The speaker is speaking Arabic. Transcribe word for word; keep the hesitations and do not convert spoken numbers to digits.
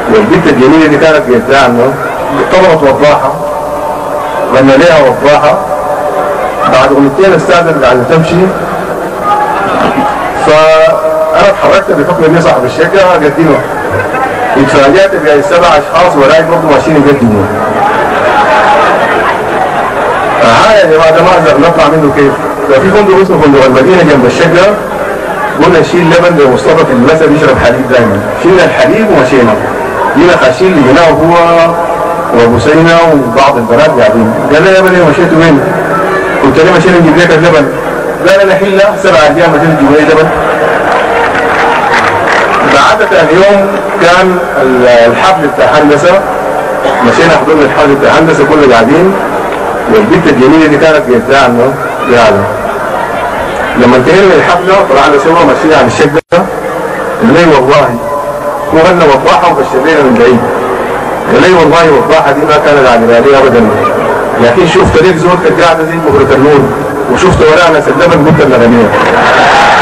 والبنت الجميله دي كانت جايبتها عنه، طلبت وضاحه، غنى ليها وضاحه، بعد اغنيتين استاذنت على تمشي. فانا اتحركت بحكم اني صاحب الشركه اقدمه. اتفاجأت بجاي سبع اشخاص وراي برضه ماشيين يقدموا. ها يا جماعه ده مأزق نطلع منه كيف؟ ففي فندق اسمه فندق المدينه جنب الشقه، قلنا نشيل لبن لمصطفى في المساء بيشرب حليب دايما، شيلنا الحليب ومشينا. جينا خاشين لقيناه هو وابو سينا وبعض البنات قاعدين، قال لي يا ابني مشيتوا وين؟ قلت له مشينا نجيب لك اللبن. قال انا حله سبع ايام مشينا نجيب لي لبن. بعد ثاني يوم كان الحفل بتاع هندسه، مشينا حضرنا الحفل بتاع هندسه كلنا قاعدين، والبنت الجميله دي كانت جايبتها عنه قاعده. لما انتهينا من الحفله طلعنا سوا ماشيين على الشقه، قال لي والله هو غنى وضاحه وبشرنا من بعيد. قال لي والله وضاحه دي ما كانت على بالي ابدا، لكن شفت ليك زول كانت قاعده زي مغرة النور، وشفت وراها ناس اللبن قلت لها غنيه.